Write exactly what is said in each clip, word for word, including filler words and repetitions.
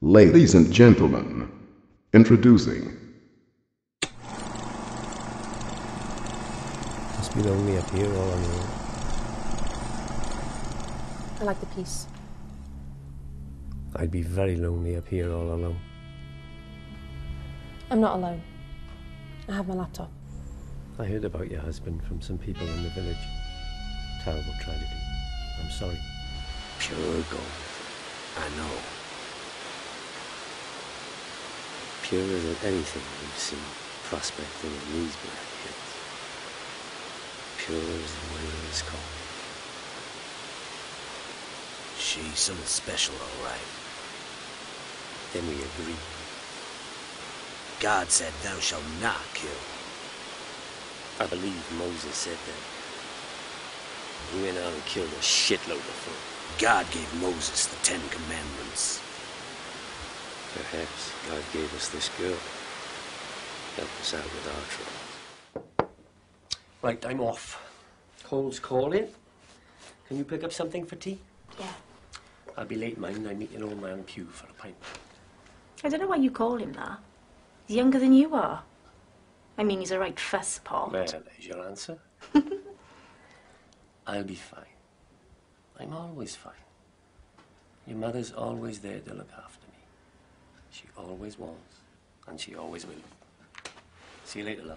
Ladies and gentlemen, introducing... Must be lonely up here all on your own. I like the peace. I'd be very lonely up here all alone. I'm not alone. I have my laptop. I heard about your husband from some people in the village. Terrible tragedy. I'm sorry. Pure gold. I know. Pure as anything we've seen prospecting in these black hills. Pure as the whale is called. She's something special, all right. Then we agree. God said, thou shalt not kill. I believe Moses said that. He went out and killed a shitload of folk. God gave Moses the Ten Commandments. Perhaps God gave us this girl. Help us out with our troubles. Right, I'm off. Cole's calling. Can you pick up something for tea? Yeah. I'll be late, mind. I meet an old man Pew for a pint. I don't know why you call him that. He's younger than you are. I mean, he's a right fuss pot. Well, there's your answer. I'll be fine. I'm always fine. Your mother's always there to look after me. She always was, and she always will. See you later, love.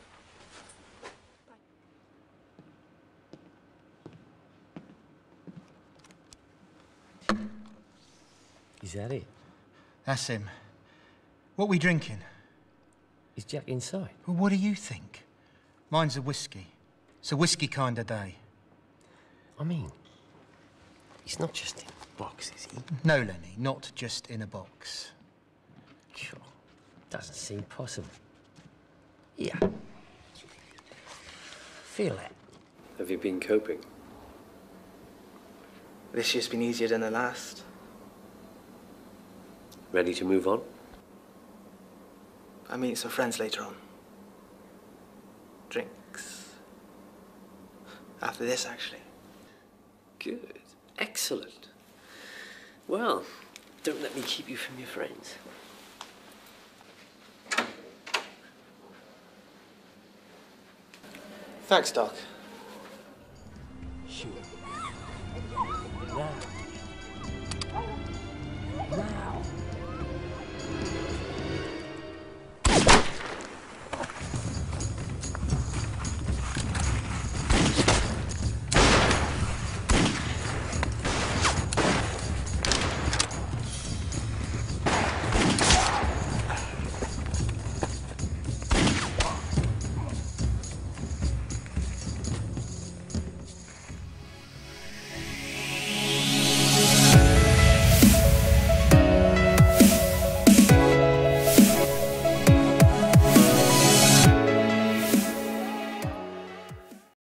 Is that it? That's him. What we drinking? Is Jack inside? Well, what do you think? Mine's a whiskey. It's a whiskey kind of day. I mean, he's not just in a box, is he? No, Lenny, not just in a box. Sure. Doesn't seem possible. Yeah. Feel it. Have you been coping? This year's been easier than the last. Ready to move on? I'm meeting some friends later on. Drinks. After this, actually. Good. Excellent. Well, don't let me keep you from your friends. Thanks, Doc.